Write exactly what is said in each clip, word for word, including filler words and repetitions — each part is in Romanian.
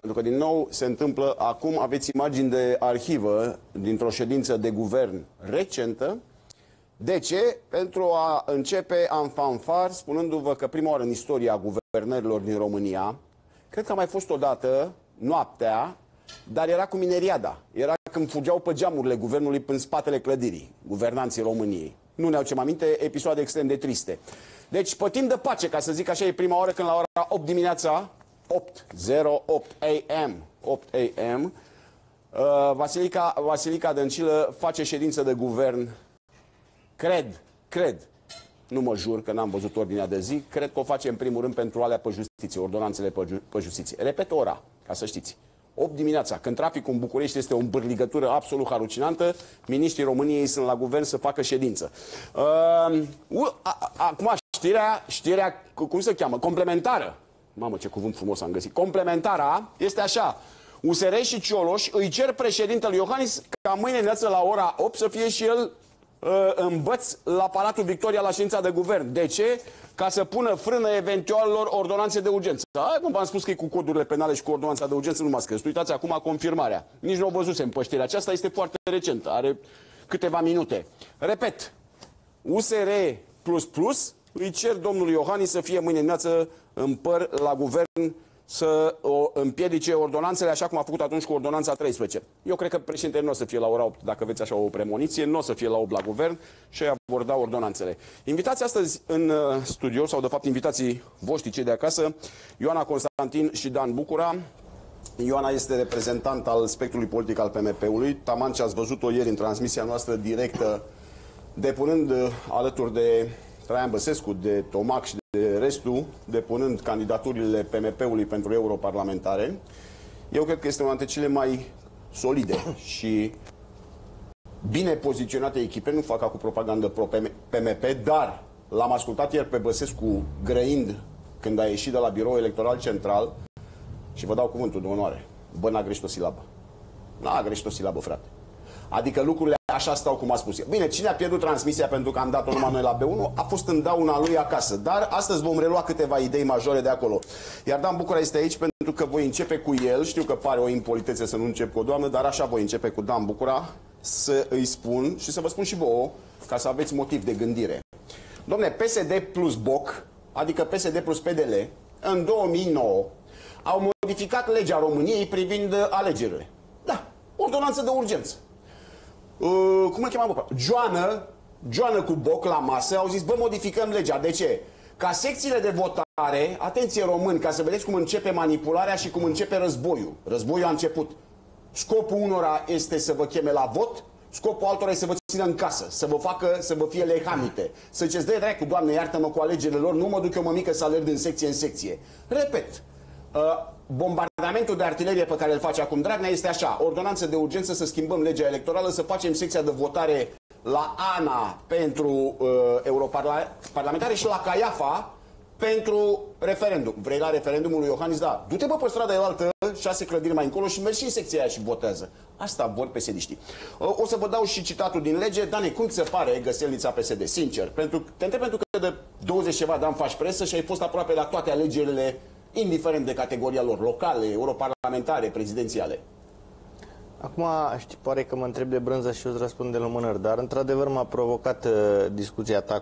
pentru că din nou se întâmplă acum, aveți imagini de arhivă dintr-o ședință de guvern recentă. De ce? Pentru a începe în fanfar, spunându-vă că prima oară în istoria guvernărilor din România, cred că a mai fost odată, noaptea, dar era cu mineriada. Era când fugeau pe geamurile guvernului în spatele clădirii, guvernanții României. Nu ne aducem aminte, episoade extrem de triste. Deci, pe timp de pace, ca să zic așa, e prima oară când la ora opt dimineața, opt zero opt a m, opt a m, uh, Vasilica, Vasilica Dăncilă face ședință de guvern. Cred, cred, nu mă jur că n-am văzut ordinea de zi, cred că o face în primul rând pentru alea pe justiție, ordonanțele pe, ju pe justiție. Repet ora, ca să știți. opt dimineața, când traficul în București este o îmbârligătură absolut halucinantă, miniștrii României sunt la guvern să facă ședință. Uh, acum știrea, știrea, cum se cheamă? Complementară. Mamă, ce cuvânt frumos am găsit. Complementara este așa. U S R și Cioloș îi cer președintelui Iohannis ca mâine dimineață la ora opt să fie și el uh, în băț la Palatul Victoria la ședința de guvern. De ce? Ca să pună frână eventualelor ordonanțe de urgență. Hai, cum v-am spus că e cu codurile penale și cu ordonanța de urgență, nu m-ați crezut. Uitați acum confirmarea. Nici nu o văzusem pe știrea aceasta, este foarte recentă, are câteva minute. Repet, U S R plus plus îi cer domnului Iohannis să fie mâine dimineață în păr la guvern să o împiedice ordonanțele, așa cum a făcut atunci cu ordonanța treisprezece. Eu cred că președintele nu o să fie la ora opt, dacă veți așa o premoniție, nu o să fie la opt la guvern și ei vor da ordonanțele. Invitați astăzi în studio, sau de fapt invitații voștri cei de acasă, Ioana Constantin și Dan Bucura. Ioana este reprezentant al spectrului politic al P M P-ului. Taman ce ați văzut-o ieri în transmisia noastră directă, depunând alături de Traian Băsescu, de Tomac și de restul, depunând candidaturile P M P-ului pentru europarlamentare. Eu cred că este una dintre cele mai solide și bine poziționate echipe. Nu fac acum propagandă pro-P M P, dar l-am ascultat ieri pe Băsescu grăind când a ieșit de la Biroul Electoral Central și vă dau cuvântul de onoare. Bă, n-a greșit o silabă. N-a greșit o silabă, frate. Adică lucrurile așa stau cum a spus eu. Bine, cine a pierdut transmisia pentru că am dat-o numai noi la B unu a fost în dauna lui acasă. Dar astăzi vom relua câteva idei majore de acolo. Iar Dan Bucura este aici pentru că voi începe cu el. Știu că pare o impolitețe să nu încep cu o doamnă, dar așa voi începe cu Dan Bucura să îi spun și să vă spun și vouă, ca să aveți motiv de gândire. Dom'le, P S D plus B O C, adică P S D plus P D L, în două mii nouă au modificat legea României privind alegerile. Da, ordonanță de urgență. Uh, cum îl cheamă, bă? Joană, Joană cu Boc la masă, au zis, bă, modificăm legea. De ce? Ca secțiile de votare, atenție români, ca să vedeți cum începe manipularea și cum începe războiul. Războiul a început. Scopul unora este să vă cheme la vot, scopul altora este să vă țină în casă, să vă facă, să vă fie lehamite. Să ziceți, dă-i dracu, Doamne, iartă-mă cu alegerile lor, nu mă duc eu, mămică, să alerg din secție în secție. Repet, uh, bombardamentul de artilerie pe care îl face acum Dragnea este așa: ordonanță de urgență, să schimbăm legea electorală, să facem secția de votare la ANA pentru uh, europarlamentare și la Caiafa pentru referendum. Vrei la referendumul lui Iohannis? Da. Du-te, bă, pe strada elaltă, șase clădiri mai încolo și mergi și în secția aia și votează. Asta vor P S D-știi. Uh, o să vă dau și citatul din lege. Dane, cum ți se pare găselnița P S D? Sincer, pentru, te întreb pentru că de douăzeci ceva de ani faci presă și ai fost aproape la toate alegerile, indiferent de categoria lor, locale, europarlamentare, prezidențiale. Acum, știi, pare că mă întreb de brânză și eu îți răspund de lumânări, dar într-adevăr m-a provocat uh, discuția ta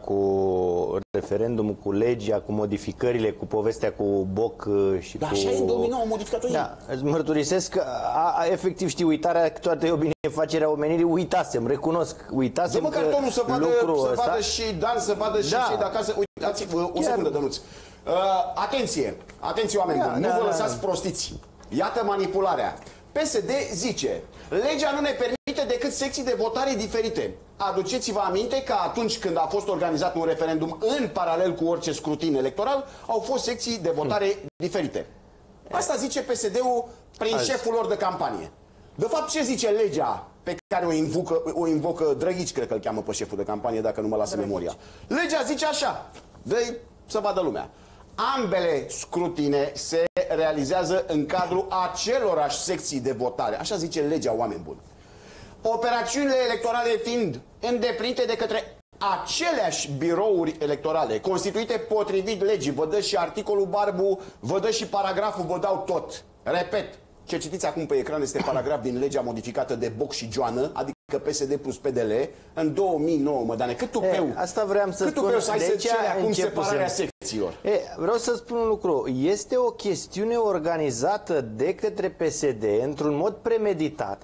cu referendumul, cu legea, cu modificările, cu povestea cu Boc uh, și da, cu... așa e, în două mii nouă au modificat-o. Da, îți mărturisesc că a, a, efectiv, știi, uitarea, toată o binefacerea omenirii, uitasem, recunosc, uitasem Dă-mă cartonul să vadă, să ăsta... vadă și Dan, să vadă și da. cei de acasă. Uitați-vă, o Chiar... secundă, Dănuț. Uh, atenție, atenție oameni da, buni, da, nu vă da, lăsați da. prostiți. Iată manipularea. P S D zice, legea nu ne permite decât secții de votare diferite. Aduceți-vă aminte că atunci când a fost organizat un referendum în paralel cu orice scrutin electoral, au fost secții de votare hmm. diferite. Asta zice P S D-ul prin Azi. șeful lor de campanie. De fapt, ce zice legea pe care o invocă, o invocă Drăghici, cred că îl cheamă pe șeful de campanie, dacă nu mă lasă Drăghici. memoria. Legea zice așa, dă-i să vadă lumea. Ambele scrutine se realizează în cadrul acelorași secții de votare. Așa zice legea, oameni buni. Operațiunile electorale fiind îndeplinite de către aceleași birouri electorale, constituite potrivit legii. Vă dă și articolul Barbu, vă dă și paragraful, vă dau tot. Repet, Ce citiți acum pe ecran este paragraf din legea modificată de Boc și Joană, adică P S D plus P D L, în două mii nouă, Mădane. Cât tupeu, e, asta vreau să cât spun, tupeu să ai să ce cere acum separarea să... secțiilor? E, vreau să spun un lucru. Este o chestiune organizată de către P S D într-un mod premeditat.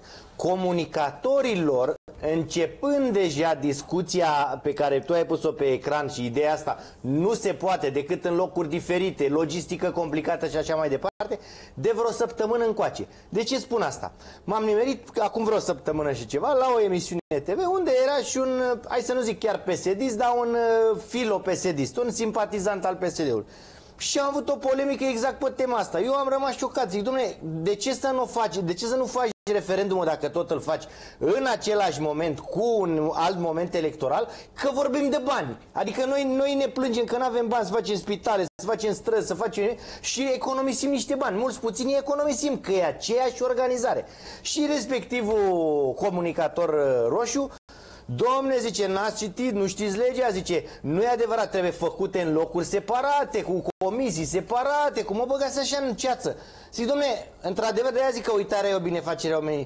Comunicatorilor, începând deja discuția pe care tu ai pus-o pe ecran și ideea asta, nu se poate decât în locuri diferite, logistică complicată și așa mai departe, de vreo săptămână încoace. De ce spun asta? M-am nimerit acum vreo săptămână și ceva la o emisiune T V unde era și un, hai să nu zic chiar P S D-ist, dar un filo-P S D-ist, un simpatizant al P S D-ului. Și am avut o polemică exact pe tema asta. Eu am rămas șocat. Zic, dom'le, de ce să nu faci, de ce să nu faci referendumul dacă tot îl faci în același moment cu un alt moment electoral, că vorbim de bani. Adică noi, noi ne plângem că nu avem bani să facem spitale, să facem străzi, să facem și economisim niște bani. Mulți puțini economisim, că e aceeași organizare. Și respectivul comunicator roșu, domne, zice, n-ați citit, nu știți legea, zice, nu e adevărat, trebuie făcute în locuri separate, cu comisii separate, cum mă băgați așa în ceață. Zic, domne, într-adevăr, de aia zic că uitarea e o binefacere a oamenii.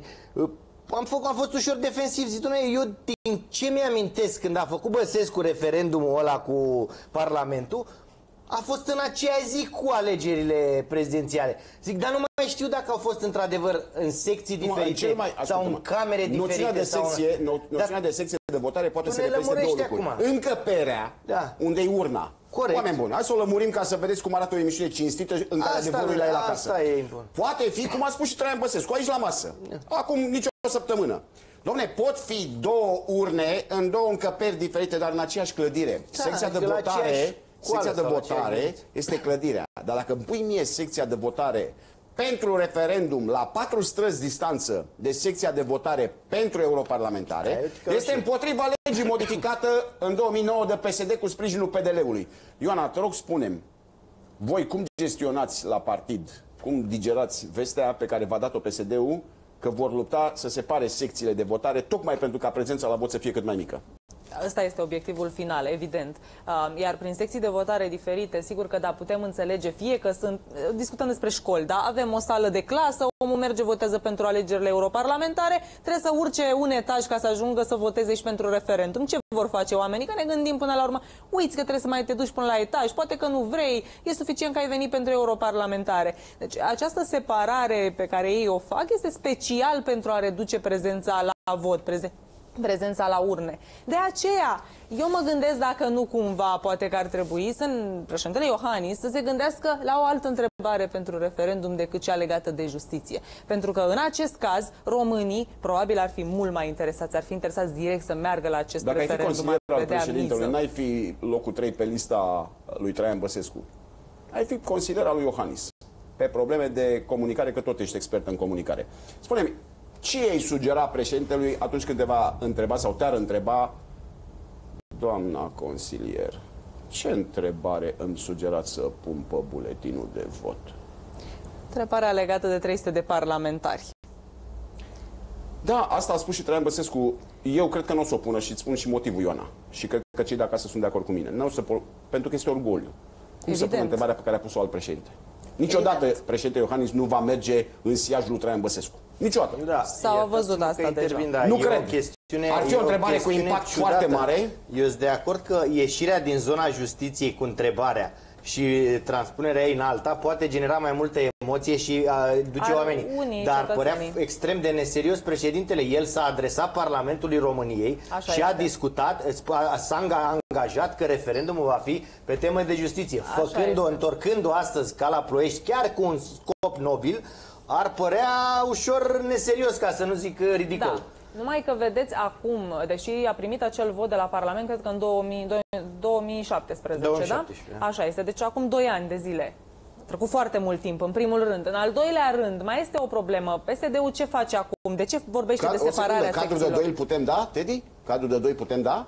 Am, făcut, am fost ușor defensiv, zic, domne, eu din ce mi-amintesc când a făcut Băsescu referendumul ăla cu Parlamentul, a fost în aceea zi cu alegerile prezidențiale. Zic, dar nu mai știu dacă au fost într-adevăr în secții diferite nu, mai, sau în camere diferite. Noțiunea de secție, sau... noțiunea de secție de votare poate să reprezinte două lucruri. Acum. Încăperea, da. Unde e urna. Corect. Oameni buni, hai să o lămurim ca să vedeți cum arată o emisiune cinstită în care adevărul la el acasă. Asta e bun. Poate fi, cum a spus și Traian Băsescu, aici la masă. Acum nicio săptămână. Dom'le, pot fi două urne în două încăperi diferite, dar în aceeași clădire. Da, secția de votare... Secția de votare este clădirea. Dar dacă îmi pui mie secția de votare pentru referendum la patru străzi distanță de secția de votare pentru europarlamentare, este împotriva legii modificată în două mii nouă de P S D cu sprijinul P D L-ului. Ioana, te rog, spune-mi, voi cum gestionați la partid, cum digerați vestea pe care v-a dat-o P S D-ul că vor lupta să separe secțiile de votare tocmai pentru ca prezența la vot să fie cât mai mică? Ăsta este obiectivul final, evident. Iar prin secții de votare diferite, sigur că da, putem înțelege, fie că sunt, discutăm despre școli, da, avem o sală de clasă, omul merge, votează pentru alegerile europarlamentare, trebuie să urce un etaj ca să ajungă să voteze și pentru referendum. Ce vor face oamenii? Că ne gândim până la urmă, uiți că trebuie să mai te duci până la etaj, poate că nu vrei, e suficient că ai venit pentru europarlamentare. Deci această separare pe care ei o fac este special pentru a reduce prezența la vot, prezen prezența la urne. De aceea, eu mă gândesc dacă nu cumva, poate că ar trebui să președintele Iohannis să se gândească la o altă întrebare pentru referendum decât cea legată de justiție. Pentru că în acest caz, românii probabil ar fi mult mai interesați, ar fi interesați direct să meargă la acest dacă referendum. Dacă ai fi consilier al președintelui, n-ai fi locul trei pe lista lui Traian Băsescu. Ai fi consilier al lui Iohannis. Pe probleme de comunicare, că tot ești expert în comunicare. Spune-mi, ce îi sugera președintelui atunci când te va întreba sau te-ar întreba, doamna consilier, ce întrebare îmi sugerați să pun pe buletinul de vot? Întrebarea legată de trei sute de parlamentari. Da, asta a spus și Traian Băsescu. Eu cred că nu o să o pună și îți spun și motivul, Ioana. Și cred că cei de acasă sunt de acord cu mine. Nu o să pun, pentru că este orgoliu. Cum Evident. Să pun întrebarea pe care a pus-o alt președinte? Niciodată Evident. Președintele Iohannis nu va merge în siajul lui Traian Băsescu. Niciodată. Da, S-a văzut asta deja. Da, nu cred. O Ar fi o întrebare o cu impact ciudată. Foarte mare. Eu sunt de acord că ieșirea din zona justiției cu întrebarea și transpunerea ei în alta poate genera mai multă emoție și uh, duce Ar oamenii. Unii, Dar părea extrem de neserios președintele. El s-a adresat Parlamentului României Așa și este. a discutat, s-a angajat că referendumul va fi pe temă de justiție. Făcând-o, întorcând-o astăzi ca la Ploiești, chiar cu un scop nobil, ar părea ușor neserios, ca să nu zic ridicol. Da. Numai că vedeți acum, deși a primit acel vot de la Parlament, cred că în două mii șaptesprezece, două mii șaptesprezece da? Așa este, deci acum doi ani de zile. A trecut foarte mult timp, în primul rând. În al doilea rând, mai este o problemă. P S D-ul ce face acum? De ce vorbește Cad de separarea secțiilor? Cadrul de doi îl putem da, Teddy? Cadrul de doi putem da?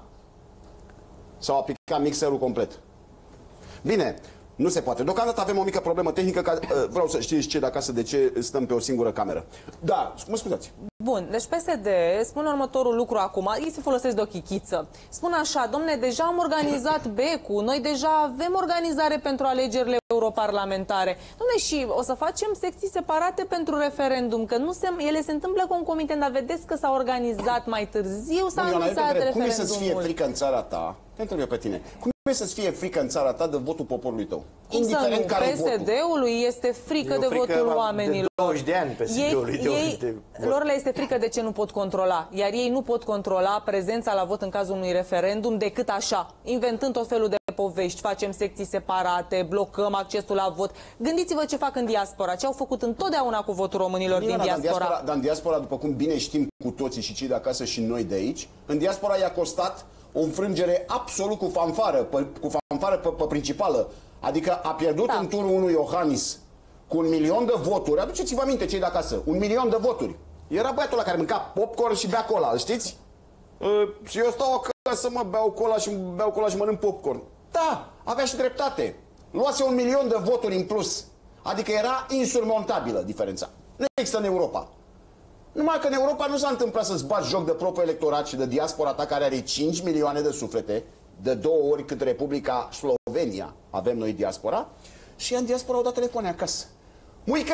Sau aplica mixerul complet? Bine. Nu se poate. Deocamdată avem o mică problemă tehnică, ca, uh, vreau să știți ce de acasă de ce stăm pe o singură cameră. Da, mă scuzați. Bun, deci P S D spune următorul lucru acum, ei se folosesc de o chichiță. Spune așa, domne, deja am organizat B E C-ul, noi deja avem organizare pentru alegerile europarlamentare. Domne, și o să facem secții separate pentru referendum, că nu se, ele se întâmplă concomitent, dar vedeți că s-a organizat mai târziu, s-a anunțat referendumul. Cum e să-ți fie frică în țara ta? Te întreb eu pe tine. Cum e să-ți fie frică în țara ta de votul poporului tău? Indiferent care P S D-ului este frică de votul oamenilor. De douăzeci de ani P S D-ului. Ei, ei, lor le este frică de ce nu pot controla. Iar ei nu pot controla prezența la vot în cazul unui referendum decât așa, inventând tot felul de povești, facem secții separate, blocăm accesul la vot. Gândiți-vă ce fac în diaspora, ce au făcut întotdeauna cu votul românilor din diaspora. diaspora. Dar în diaspora, după cum bine știm cu toții și cei de acasă și noi de aici, în diaspora i-a costat o înfrângere absolut cu fanfară, pe, cu fanfară pe, pe principală. Adică a pierdut da. în turul unui Iohannis cu un milion de voturi. Aduceți-vă aminte cei de acasă, un milion de voturi. Era băiatul ăla care mânca popcorn și bea cola, știți? Uh, și eu stau acasă, mă, beau cola și beau cola și mănânc popcorn. Da, avea și dreptate. Luase un milion de voturi în plus. Adică era insurmontabilă diferența. Nu există în Europa. Numai că în Europa nu s-a întâmplat să-ți bagi joc de propriul electorat și de diaspora ta care are cinci milioane de suflete, de două ori cât Republica Slovenia avem noi diaspora, și în diaspora au dat telefoane acasă. Muică,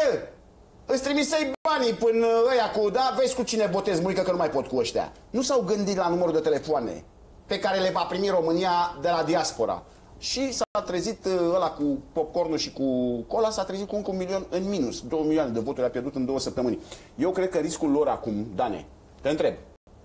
îți trimisei banii până ăia cu, da, vezi cu cine botez, muică, că nu mai pot cu ăștia. Nu s-au gândit la numărul de telefoane pe care le va primi România de la diaspora. Și s-a trezit ăla cu popcornul și cu cola, s-a trezit cu încă un milion în minus. Două milioane de voturi a pierdut în două săptămâni. Eu cred că riscul lor acum, Dane, te întreb,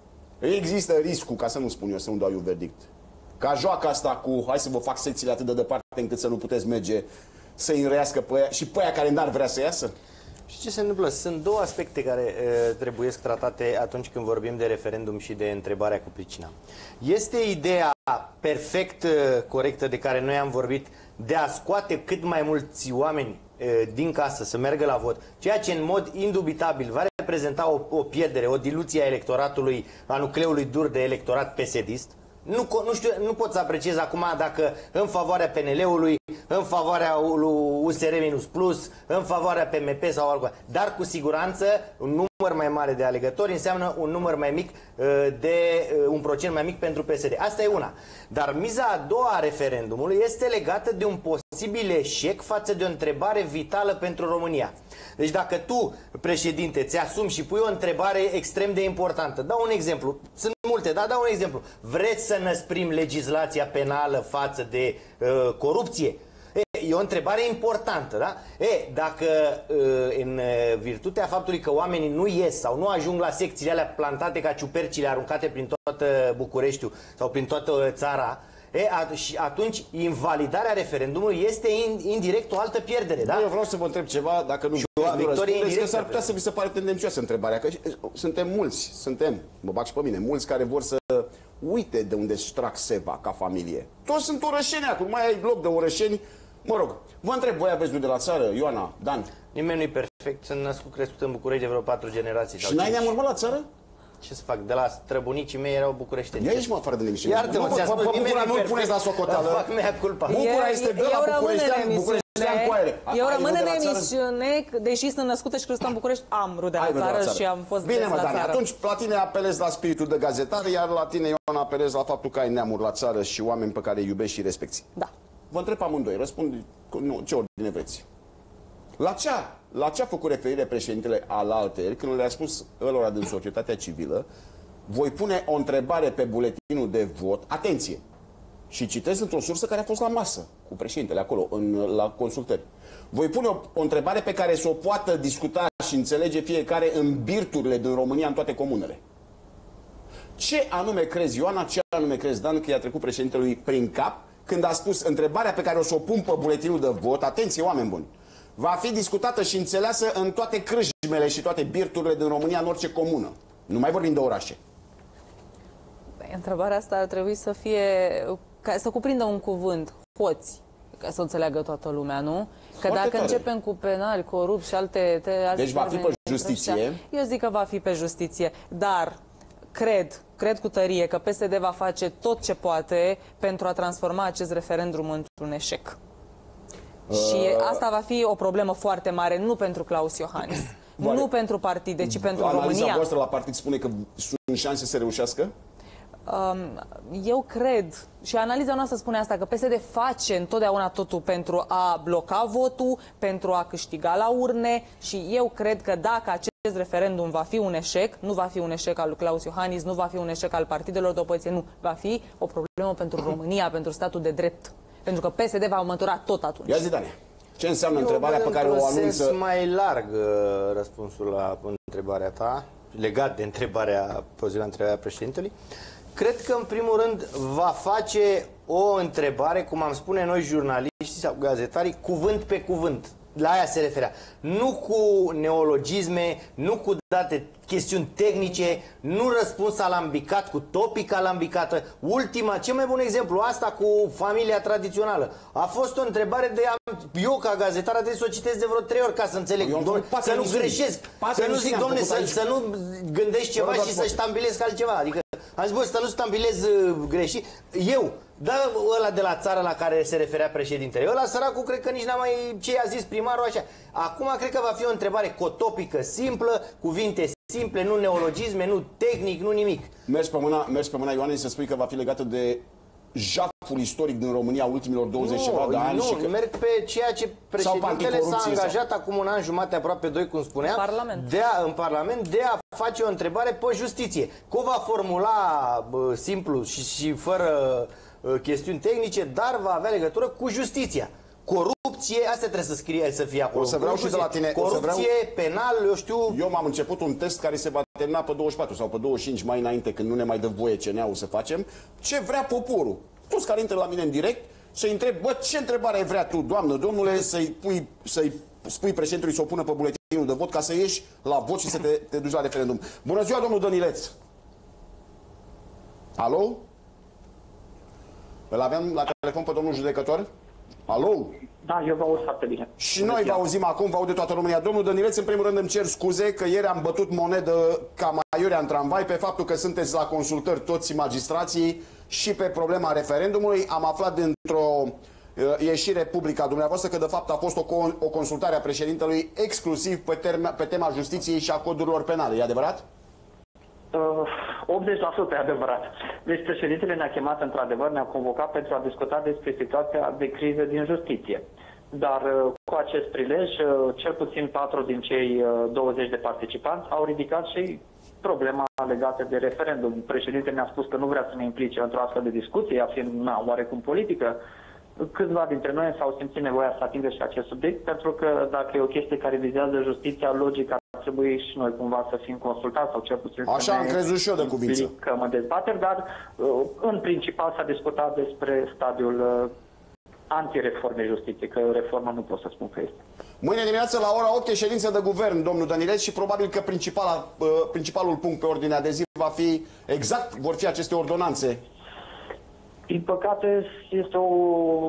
există riscul, ca să nu spun eu, să nu dau eu verdict, ca joaca asta cu, hai să vă fac secțiile atât de departe încât să nu puteți merge, să-i înrească pe aia, și pe aia care n-ar vrea să iasă? Și ce se întâmplă? Sunt două aspecte care uh, trebuie tratate atunci când vorbim de referendum și de întrebarea cu pricina. Este ideea perfect uh, corectă de care noi am vorbit, de a scoate cât mai mulți oameni uh, din casă să meargă la vot, ceea ce în mod indubitabil va reprezenta o, o pierdere, o diluție a electoratului, a nucleului dur de electorat P S D-ist. Nu, nu, știu, nu pot să apreciez acum dacă în favoarea P N L-ului, în favoarea U S R minus plus, în favoarea P M P sau altceva. Dar cu siguranță un număr mai mare de alegători înseamnă un număr mai mic, de un procent mai mic pentru P S D. Asta e una. Dar miza a doua a referendumului este legată de un posibil eșec față de o întrebare vitală pentru România. Deci dacă tu, președinte, ți-asumi și pui o întrebare extrem de importantă, dau un exemplu, sunt multe, dar dau un exemplu. Vreți să năsprim legislația penală față de uh, corupție? E, e o întrebare importantă, da? E, dacă uh, în virtutea faptului că oamenii nu ies sau nu ajung la secțiile alea plantate ca ciupercile aruncate prin toată Bucureștiul sau prin toată țara, E, atunci invalidarea referendumului este indirect o altă pierdere, da? Eu vreau să vă întreb ceva, dacă nu răspundeți, că s-ar putea să vi se pare tendențioasă întrebarea, că suntem mulți, suntem, mă bag și pe mine, mulți care vor să uite de unde-și trag seva ca familie. Toți sunt orășeni acum, mai ai loc de orășeni. Mă rog, vă întreb, voi aveți de la țară, Ioana, Dan? Nimeni nu-i perfect, sunt născut, crescut în București de vreo patru generații. Și n-ai neamuri la țară? Ce să fac? De la străbunicii mei erau bucureșteni. Ia ești mă afară de emisiune. Iartă-mă, ți-a spus, Bucura nu-l puneți la socoteală. Fac mea culpa. Bucura este de la bucureștean, bucureștean cu aere. Eu rămân în emisiune, deși sunt născută și crescută în București, am rude la țară și am fost des la țară. Bine, mă, Dani, atunci la tine apelezi la spiritul de gazetare, iar la tine, Ioana, apelezi la faptul că ai neamuri la țară și oameni pe care îi iubești și respecti. Da. Vă întreb amândoi, răspund nu, ce ordine vreți. La ce, la ce a făcut referire președintele alaltăieri când le-a spus ălora din societatea civilă: voi pune o întrebare pe buletinul de vot, atenție, și citesc într-o sursă care a fost la masă cu președintele acolo, în, la consultări. Voi pune o, o întrebare pe care să o poată discuta și înțelege fiecare în birturile din România, în toate comunele. Ce anume crezi, Ioana, ce anume crezi, Dan, că i-a trecut președintelui prin cap când a spus întrebarea pe care o să o pun pe buletinul de vot, atenție, oameni buni, va fi discutată și înțeleasă în toate crâșmele și toate birturile din România, în orice comună. Nu mai vorbim de orașe. Întrebarea asta ar trebui să fie, ca să cuprindă un cuvânt, hoți, ca să înțeleagă toată lumea, nu? Că foarte dacă tare. Începem cu penali, corupți și alte... Te, deci va fi pe justiție? Ăștia, eu zic că va fi pe justiție, dar cred, cred cu tărie că P S D va face tot ce poate pentru a transforma acest referendum într-un eșec. Uh... Și asta va fi o problemă foarte mare, nu pentru Klaus Iohannis. Oare... Nu pentru partide, ci pentru Analiza România. Analiza voastră la partid spune că sunt șanse să reușească? Eu cred, și analiza noastră spune asta, că P S D face întotdeauna totul pentru a bloca votul, pentru a câștiga la urne, și eu cred că dacă acest referendum va fi un eșec, nu va fi un eșec al lui Klaus Iohannis, nu va fi un eșec al partidelor de opoziție, nu, va fi o problemă pentru România, pentru statul de drept, pentru că P S D va mătura tot atunci. Ia zi, Dani, ce înseamnă eu întrebarea pe care o anunță? mai larg răspunsul la întrebarea ta, legat de întrebarea, poziția întrebarea președintelui. Cred că, în primul rând, va face o întrebare, cum am spune noi jurnaliștii sau gazetarii, cuvânt pe cuvânt. La aia se referea. Nu cu neologisme, nu cu date, chestiuni tehnice, nu răspuns alambicat, cu topic alambicată. Ultima, cel mai bun exemplu, asta cu familia tradițională. A fost o întrebare de... Eu, ca gazetar, trebuie să o citesc de vreo trei ori ca să înțeleg, domnule, să nu greșesc, să nu zic, domnule, să, să nu gândești ceva și să ștambilesc altceva. Adică am zis, bă, să nu stambilez uh, greșit. Eu, da, ăla de la țară la care se referea președintele, ăla săracul, cred că nici n-a mai... Ce i-a zis primarul, așa. Acum cred că va fi o întrebare cotopică, simplă, cuvinte simple, nu neologisme, nu tehnic, nu nimic. Mergi pe mâna, mergi pe mâna Ioane, să spui că va fi legată de jaful istoric din România ultimilor douăzeci ceva de ani. Nu, și că... merg pe ceea ce președintele s-a angajat sau... acum un an jumate, aproape doi, cum spunea, în Parlament. De a, în Parlament, de a face o întrebare pe justiție. Că o va formula bă, simplu și, și fără uh, chestiuni tehnice, dar va avea legătură cu justiția. Corupție, asta trebuie să scrie, să fie acolo. O să vreau și de la tine. Corupție, vreau... penal, eu știu... Eu m-am început un test care se va termina pe douăzeci și patru sau pe douăzeci și cinci mai înainte, când nu ne mai dă voie C N A-ul să facem. Ce vrea poporul? Toți care intră la mine în direct, să-i întreb, bă, ce întrebare vrea tu, doamnă, domnule, să-i pui, să-i spui președintelui să o pună pe buletinul de vot ca să ieși la vot și să te, te duci la referendum. Bună ziua, domnul Dănileț! Alo? Îl avem la telefon pe domnul judecător? Alo? Da, eu vă aud foarte bine. Și noi vă auzim acum, vă aude toată România. Domnul Dănileț, în primul rând îmi cer scuze că ieri am bătut monedă ca maiurea în tramvai pe faptul că sunteți la consultări toți magistrații și pe problema referendumului. Am aflat dintr-o uh, ieșire publică a dumneavoastră că de fapt a fost o, o consultare a președintelui exclusiv pe, term pe tema justiției și a codurilor penale. E adevărat? optzeci la sută e adevărat. Deci președintele ne-a chemat într-adevăr, ne-a convocat pentru a discuta despre situația de criză din justiție. Dar cu acest prilej, cel puțin patru din cei douăzeci de participanți au ridicat și problema legată de referendum. Președintele ne-a spus că nu vrea să ne implice într-o astfel de discuție, ea fiind na, oarecum politică. Câțiva dintre noi s-au simțit nevoia să atingă și acest subiect, pentru că dacă e o chestie care vizează justiția, logic ar trebui și noi cumva să fim consultați sau cel puțin Așa să am ne crezut și eu de cuvință. implicăm în dezbateri, dar în principal s-a discutat despre stadiul antireformei justiției, că reformă nu pot să spun că este. Mâine dimineață la ora opt e ședință de guvern, domnul Dănileț, și probabil că principala, principalul punct pe ordinea de zi va fi exact, vor fi aceste ordonanțe. Din păcate, este o,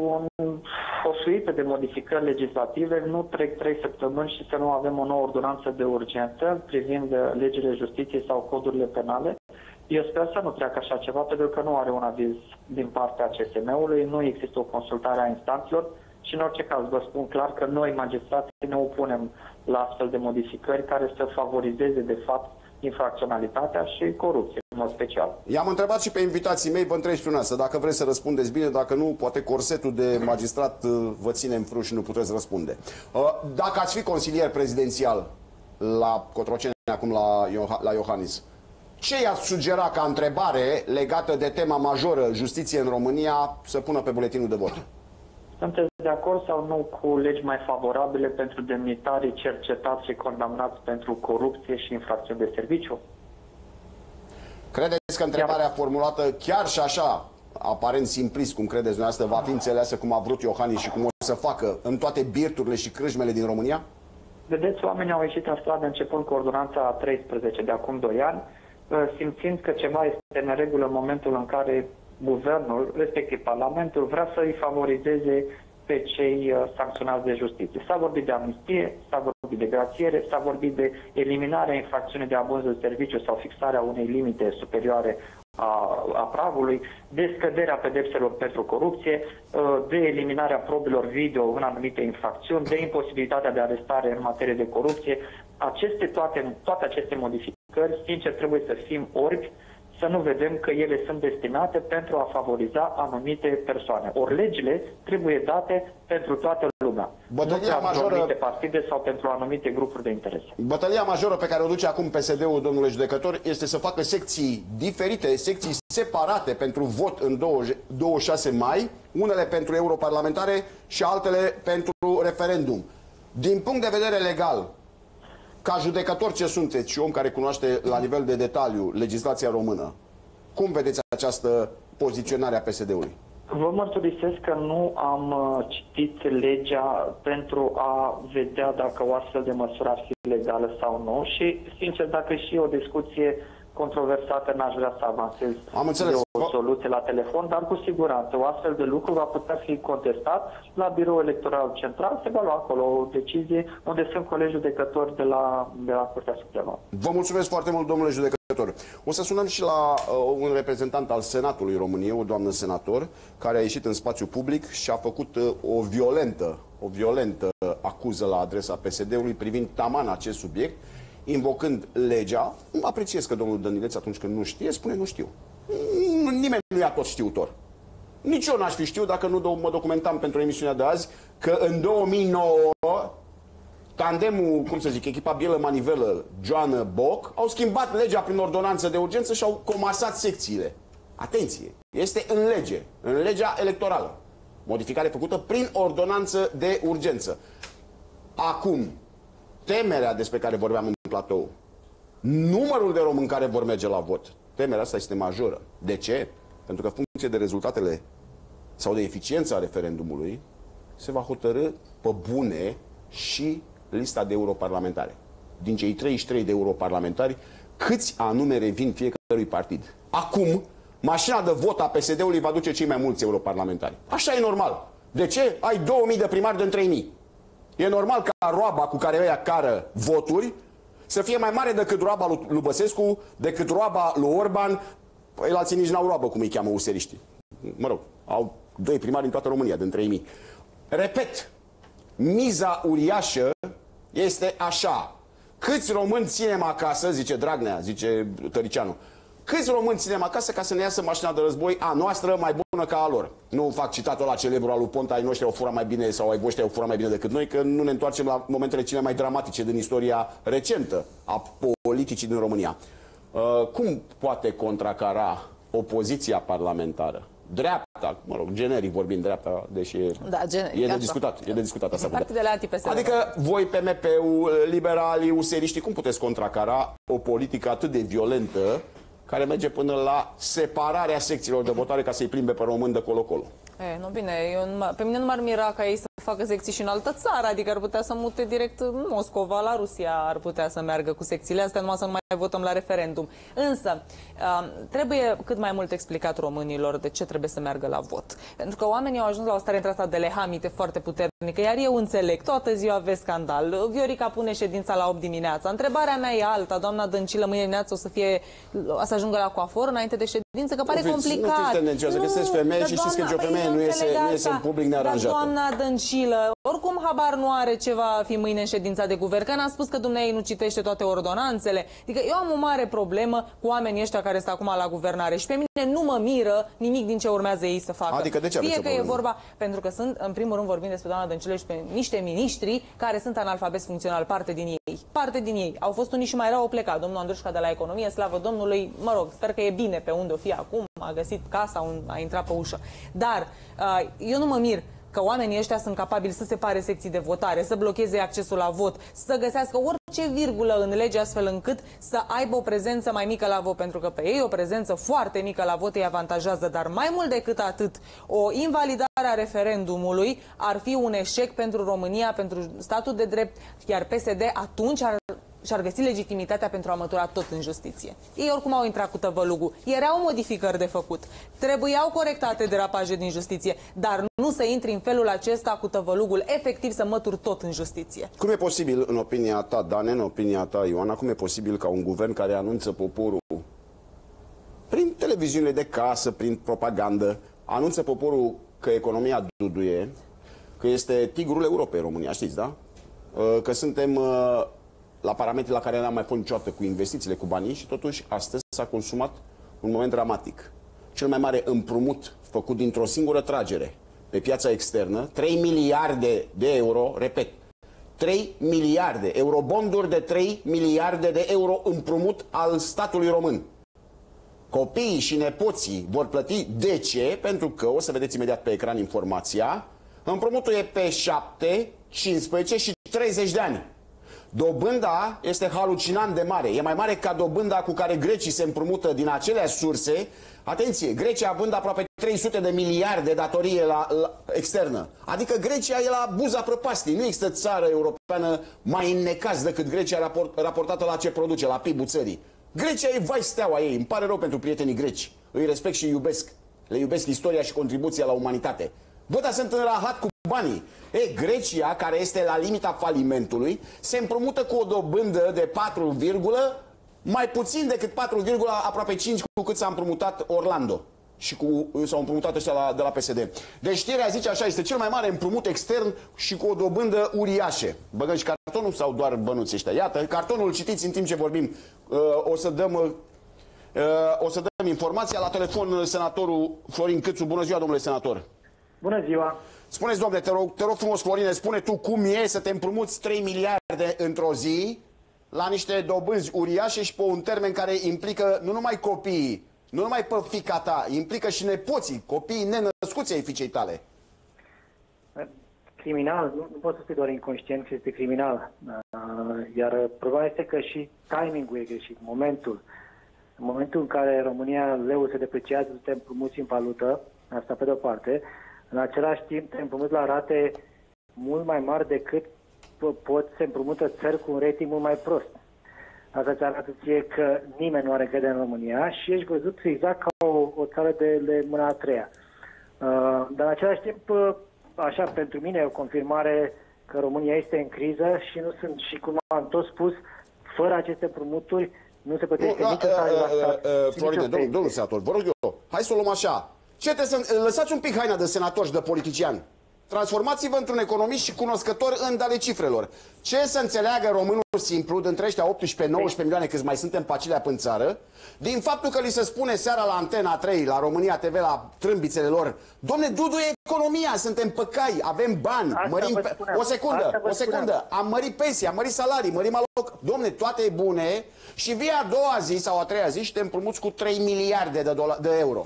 o suită de modificări legislative. Nu trec trei săptămâni și să nu avem o nouă ordonanță de urgență privind legile justiției sau codurile penale. Eu sper să nu treacă așa ceva, pentru că nu are un aviz din partea C S M-ului, nu există o consultare a instanțelor și, în orice caz, vă spun clar că noi, magistrații, ne opunem la astfel de modificări care să favorizeze, de fapt, infracționalitatea și corupție, în mod special. I-am întrebat și pe invitații mei, vă întreb și dumneavoastră, dacă vreți să răspundeți bine, dacă nu, poate corsetul de magistrat vă ține în frâu și nu puteți răspunde. Dacă ați fi consilier prezidențial la Cotroceni, acum la, la Iohannis, ce i-ați sugera ca întrebare legată de tema majoră, justiție în România, să pună pe buletinul de vot? Sunteți de acord sau nu cu legi mai favorabile pentru demnitarii cercetați și condamnați pentru corupție și infracțiuni de serviciu? Credeți că întrebarea formulată chiar și așa, aparent simplist, cum credeți dumneavoastră, va fi înțeleasă cum a vrut Iohannis și cum o să facă în toate birturile și crâșmele din România? Vedeți, oamenii au ieșit în stradă începând cu ordonanța treisprezece de acum doi ani, simțind că ceva este în regulă în momentul în care guvernul, respectiv Parlamentul, vrea să îi favorizeze pe cei sancționați de justiție. S-a vorbit de amnistie, s-a vorbit de grațiere, s-a vorbit de eliminarea infracțiunii de abuz de serviciu sau fixarea unei limite superioare a, a pragului, de scăderea pedepselor pentru corupție, de eliminarea probelor video în anumite infracțiuni, de imposibilitatea de arestare în materie de corupție. aceste toate, toate aceste modificări, sincer, trebuie să fim orbi, să nu vedem că ele sunt destinate pentru a favoriza anumite persoane. Ori legile trebuie date pentru toată lumea, Bătălia nu pentru majoră... anumite partide sau pentru anumite grupuri de interese. Bătălia majoră pe care o duce acum P S D-ul, domnule judecător, este să facă secții diferite, secții separate pentru vot în douăzeci și șase mai, unele pentru europarlamentare și altele pentru referendum. Din punct de vedere legal, ca judecător ce sunteți și om care cunoaște la nivel de detaliu legislația română, cum vedeți această poziționare a P S D-ului? Vă mărturisesc că nu am uh, citit legea pentru a vedea dacă o astfel de măsură ar fi legală sau nu și, sincer, dacă și o discuție controversată, n-aș vrea să avansez Am înțeles. de o soluție la telefon, dar cu siguranță o astfel de lucru va putea fi contestat la Biroul Electoral Central, se va lua acolo o decizie unde sunt colegi judecători de la, de la Curtea Supremă. Vă mulțumesc foarte mult, domnule judecător. O să sunăm și la uh, un reprezentant al Senatului României, o doamnă senator, care a ieșit în spațiu public și a făcut uh, o violentă, o violentă acuză la adresa P S D-ului privind taman acest subiect, invocând legea. Apreciez că domnul Dănileț, atunci când nu știe, spune nu știu. Nimeni nu e tot știutor. Nici eu n-aș fi știut dacă nu mă documentam pentru emisiunea de azi că în două mii nouă tandemul, cum să zic, echipa bielă-manivelă, Joană Boc, au schimbat legea prin ordonanță de urgență și au comasat secțiile. Atenție! Este în lege, în legea electorală. Modificare făcută prin ordonanță de urgență. Acum, temerea despre care vorbeam în platou, numărul de români care vor merge la vot, temerea asta este majoră. De ce? Pentru că, în funcție de rezultatele sau de eficiența referendumului, se va hotărî pe bune și lista de europarlamentare. Din cei treizeci și trei de europarlamentari, câți anume revin fiecărui partid? Acum, mașina de vot a P S D-ului va duce cei mai mulți europarlamentari. Așa e normal. De ce? Ai două mii de primari din trei mii. E normal ca roaba cu care ăia cară voturi să fie mai mare decât roaba lui, lui Băsescu, decât roaba lui Orban. Păi, alții nici n-au roabă, cum îi cheamă useriștii. Mă rog, au doi primari în toată România, din trei mii. Repet, miza uriașă este așa. Câți români ținem acasă, zice Dragnea, zice Tăricianu, câți români ținem acasă ca să ne iasă mașina de război a noastră mai bună ca a lor? Nu fac citatul ăla celebru al lui Ponta, ai noștri au furat mai bine sau ai voștri au furat mai bine decât noi, că nu ne întoarcem la momentele cele mai dramatice din istoria recentă a politicii din România. Uh, cum poate contracara opoziția parlamentară? Dreapta, mă rog, generic vorbind dreapta, deși e, da, generic, e de discutat, e de discutat asta. Partidele anti-P S D. Adică voi, P M P-ul, liberalii, useriștii, cum puteți contracara o politică atât de violentă care merge până la separarea secțiilor de votare ca să-i plimbe pe români de colo-colo? E, nu bine, eu nu, pe mine nu m-ar mira ca ei să facă secții și în altă țară, adică ar putea să mute direct în Moscova, la Rusia ar putea să meargă cu secțiile astea, numai să nu mai votăm la referendum. Însă, trebuie cât mai mult explicat românilor de ce trebuie să meargă la vot. Pentru că oamenii au ajuns la o stare între asta de lehamite foarte puternică, iar eu înțeleg, toată ziua aveți scandal, Viorica pune ședința la opt dimineața, întrebarea mea e alta, doamna Dăncilă mâine dimineață o să fie, o să ajungă la coafor înainte de ședință, că pare nu fiți, complicat. Nu fiți tendențioasă, găsesc femeie și știți că nicio femeie nu iese, nu iese în public nearanjată. Dar doamna Dăncilă, oricum habar nu are ce va fi mâine în ședința de guvern, că n-a spus că dumneavoastră nu citește toate ordonanțele. Adică eu am o mare problemă cu oamenii ăștia care sunt acum la guvernare și pe mine nu mă miră nimic din ce urmează ei să facă. Adică de ce Fie aveți că e vorba, pentru că sunt, în primul rând vorbim despre doamna Dăncilă și pe niște miniștri care sunt analfabeti funcțional, parte din ei. Parte din ei. Au fost unii și mai rău, au plecat. Domnul Andrușca de la Economie, slavă Domnului, mă rog, sper că e bine pe unde o fi acum, a găsit casa, un, a intrat pe ușă. Dar uh, eu nu mă mir că oamenii ăștia sunt capabili să separe secții de votare, să blocheze accesul la vot, să găsească orice virgulă în lege astfel încât să aibă o prezență mai mică la vot, pentru că pe ei o prezență foarte mică la vot îi avantajează, dar mai mult decât atât, o invalidare a referendumului ar fi un eșec pentru România, pentru statul de drept, iar P S D atunci ar și-ar găsi legitimitatea pentru a mătura tot în justiție. Ei oricum au intrat cu tăvălugul. Erau modificări de făcut. Trebuiau corectate derapaje din justiție, dar nu să intri în felul acesta cu tăvălugul, efectiv să mături tot în justiție. Cum e posibil, în opinia ta, Dane, în opinia ta, Ioana, cum e posibil ca un guvern care anunță poporul prin televiziunile de casă, prin propagandă, anunță poporul că economia duduie, că este tigrul Europei România, știți, da? Că suntem la parametri la care n-am mai fost niciodată cu investițiile, cu banii și totuși astăzi s-a consumat un moment dramatic. Cel mai mare împrumut făcut dintr-o singură tragere pe piața externă, trei miliarde de euro, repet, trei miliarde, eurobonduri de trei miliarde de euro împrumut al statului român. Copiii și nepoții vor plăti. De ce? Pentru că, o să vedeți imediat pe ecran informația, împrumutul e pe șapte, cincisprezece și treizeci de ani. Dobânda este halucinant de mare. E mai mare ca dobânda cu care grecii se împrumută din aceleași surse. Atenție, Grecia având aproape trei sute de miliarde datorie la, la externă. Adică Grecia e la buza prăpastii. Nu există țară europeană mai în necaz decât Grecia raport, raportată la ce produce, la P I B-ul țării. Grecia e vai steaua ei. Îmi pare rău pentru prietenii greci. Îi respect și îi iubesc. Le iubesc istoria și contribuția la umanitate. Bă, dar sunt în rahat cu banii. E, Grecia, care este la limita falimentului, se împrumută cu o dobândă de patru, mai puțin decât patru, aproape cinci cu cât s-a împrumutat Orlando. Și cu s-au împrumutat ăștia la, de la P S D. Deci știrea zice așa, este cel mai mare împrumut extern și cu o dobândă uriașă. Băgăm și cartonul sau doar bănuți ăștia? Iată, cartonul îl citiți în timp ce vorbim. Uh, o să dăm... Uh, o să dăm informația la telefon senatorul Florin Câțu. Bună ziua, domnule senator. Bună ziua. Spuneți, domnule, te rog, te rog frumos, Florine, spune tu cum e să te împrumuți trei miliarde într-o zi la niște dobânzi uriașe și pe un termen care implică nu numai copiii, nu numai pe fiica ta, implică și nepoții, copiii nenăscuți ai fiicei tale. Criminal, nu, nu pot să fii doar inconștient că este criminal. Iar problema este că și timingul e greșit, momentul. În momentul în care România, leu se depreciază, te împrumuți în valută, asta pe de-o parte, în același timp te împrumuți la rate mult mai mari decât pot se împrumută țări cu un rating mult mai prost. Asta îți arată ție că nimeni nu are încredere în România și ești văzut exact ca o, o țară de, de mâna a treia. Uh, dar în același timp, așa, pentru mine e o confirmare că România este în criză și nu sunt, și cum am tot spus, fără aceste împrumuturi nu se plătește nicio salariu la stat. Florine, domnul, domnul senator, vă rog eu, hai să o luăm așa. Ce trebuie să... Lăsați un pic haina de senator și de politician. Transformați-vă într-un economist și cunoscător în ale cifrelor. Ce să înțeleagă românul simplu, dintre ăștia optsprezece nouăsprezece milioane câți mai suntem pe acelea în țară, din faptul că li se spune seara la Antena trei, la România T V, la trâmbițele lor, domne, Dudu, e economia, suntem pe cai, avem bani, Asta mărim... Pe... O secundă, o secundă, am mărit pensii, am mărit salarii, mărim aloc... Domne, toate e bune și vii a doua zi sau a treia zi și te împrumuți cu trei miliarde de, de euro.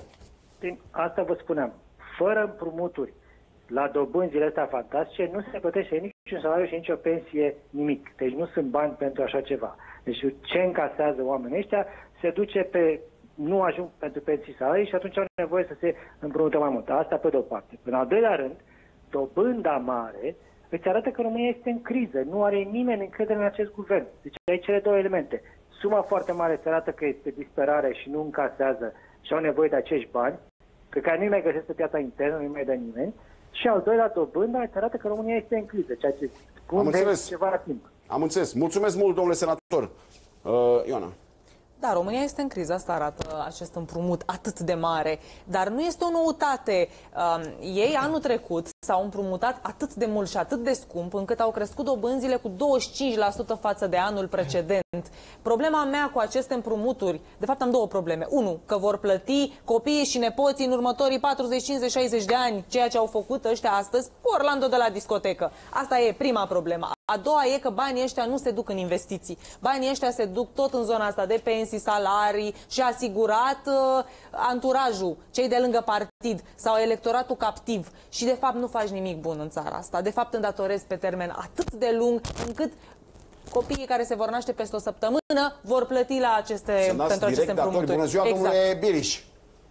Asta vă spuneam. Fără împrumuturi, la dobânzile astea fantastice, nu se plătește niciun salariu și nicio pensie, nimic. Deci nu sunt bani pentru așa ceva. Deci ce încasează oamenii ăștia se duce pe... nu ajung pentru pensii salarii și atunci au nevoie să se împrumută mai mult. Asta pe de-o parte. În al doilea rând, dobânda mare îți arată că România este în criză. Nu are nimeni încredere în acest guvern. Deci ai cele două elemente. Suma foarte mare îți arată că este disperare și nu încasează și au nevoie de acești bani, pe care nu-i mai găsesc pe piața internă, nu-i mai dă nimeni. Și al doilea dobândă îți arată că România este în criză, ceea ce cum de ceva la timp. Am înțeles. Mulțumesc mult, domnule senator. Uh, Ioana. Da, România este în criză, asta arată acest împrumut atât de mare, dar nu este o noutate. Um, ei anul trecut s-au împrumutat atât de mult și atât de scump încât au crescut dobânzile cu douăzeci și cinci la sută față de anul precedent. Problema mea cu aceste împrumuturi, de fapt am două probleme. Unu, că vor plăti copiii și nepoții în următorii patruzeci, cincizeci, șaizeci de ani ceea ce au făcut ăștia astăzi cu Orlando de la discotecă. Asta e prima problemă. A doua e că banii ăștia nu se duc în investiții. Banii ăștia se duc tot în zona asta de pensii, salarii și asigurat uh, anturajul, cei de lângă partid sau electoratul captiv. Și de fapt nu faci nimic bun în țara asta. De fapt îndatorezi pe termen atât de lung încât copiii care se vor naște peste o săptămână vor plăti la aceste, pentru aceste împrumuturi. Bună ziua, exact. Domnule Biriș.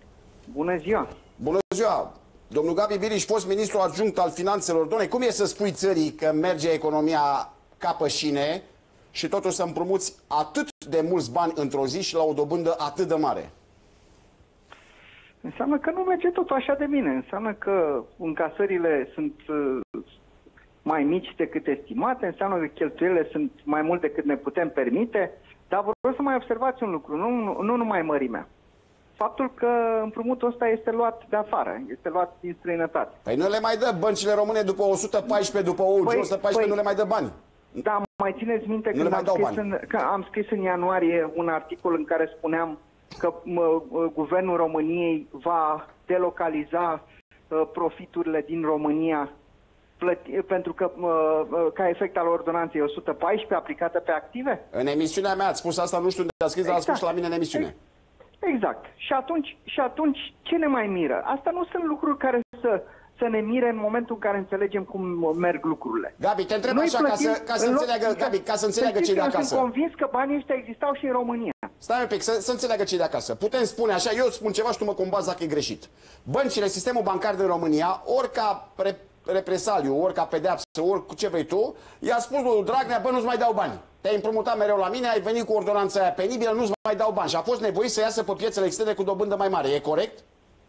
Bună ziua. Bună ziua. Domnul Gabi Biriș, fost ministru adjunct al finanțelor. Doamne, cum e să spui țării că merge economia ca pe șine și totuși să împrumuți atât de mulți bani într-o zi și la o dobândă atât de mare? Înseamnă că nu merge totul așa de bine. Înseamnă că încasările sunt mai mici decât estimate, înseamnă că cheltuielile sunt mai mult decât ne putem permite, dar vreau să mai observați un lucru, nu, nu numai mărimea. Faptul că împrumutul ăsta este luat de afară, este luat din străinătate. Păi nu le mai dă băncile române după o sută paisprezece, după o păi, o sută paisprezece, păi, nu le mai dă bani. Da, mai țineți minte Nu când le mai am dau scris, bani. în, că am scris în ianuarie un articol în care spuneam că mă, Guvernul României va delocaliza uh, profiturile din România plăti, pentru că uh, ca efect al ordonanței o sută paisprezece aplicată pe active? În emisiunea mea ați spus asta, nu știu unde a scris, dar Exact. a spus la mine în emisiune. Exact. Și atunci, și atunci ce ne mai miră? Asta nu sunt lucruri care să, să ne mire în momentul în care înțelegem cum merg lucrurile. Gabi, te întreb Noi așa, ca să, ca să în loc- înțeleagă, Gabi, ca să înțeleagă știți cei de că eu acasă. Sunt convins că banii ăștia existau și în România. Stai un pic, să, să înțeleagă cei de acasă. Putem spune așa, eu spun ceva și tu mă combați dacă e greșit. Băncile, sistemul bancar din România, ori ca re, represaliu, ori ca pedeapsă, ori cu ce vrei tu, i-a spus lui Dragnea, bă, nu-ți mai dau bani. Te-ai împrumutat mereu la mine, ai venit cu ordonanța aia penibilă, nu-ți mai dau bani. Și a fost nevoit să iasă pe piețele externe cu dobândă mai mare. E corect?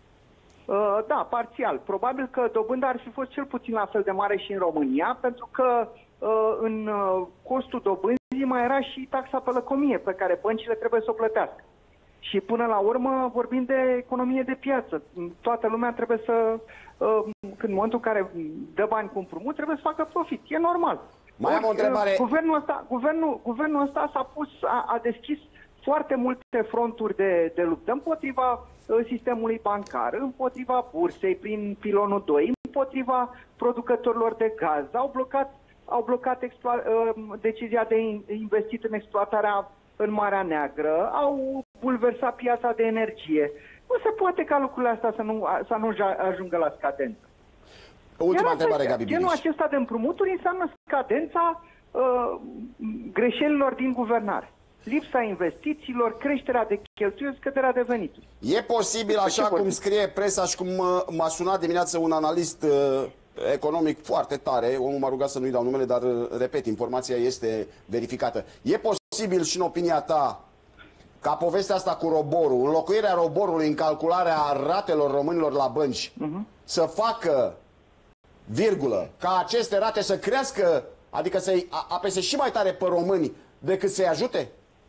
Uh, da, parțial. Probabil că dobânda ar fi fost cel puțin la fel de mare și în România, pentru că uh, în uh, costul dobânzii mai era și taxa pe lăcomie, pe care băncile trebuie să o plătească. Și până la urmă vorbim de economie de piață. Toată lumea trebuie să, uh, în momentul în care dă bani cu împrumut, trebuie să facă profit. E normal. Mai am o întrebare. Uh, Guvernul ăsta, guvernul, guvernul ăsta s-a pus, a, a deschis foarte multe fronturi de, de luptă împotriva uh, sistemului bancar, împotriva bursei prin pilonul doi, împotriva producătorilor de gaz. Au blocat, au blocat explo- uh, decizia de in, investit în exploatarea în Marea Neagră, au bulversat piața de energie. Nu se poate ca lucrurile astea să nu, să nu ajungă la scadență. Ultima întrebare, Gabi Genul Biriș. acesta de împrumuturi înseamnă scadența uh, greșelilor din guvernare. Lipsa investițiilor, creșterea de cheltuieli, scăderea de venituri. E posibil, așa cum scrie presa și cum uh, m-a sunat dimineață un analist uh, economic foarte tare, omul m-a rugat să nu-i dau numele, dar, uh, repet, informația este verificată. E posibil și în opinia ta ca povestea asta cu roborul, înlocuirea roborului în calcularea ratelor românilor la bănci, uh-huh. să facă, virgulă, ca aceste rate să crească, adică să-i apese și mai tare pe români decât să-i ajute?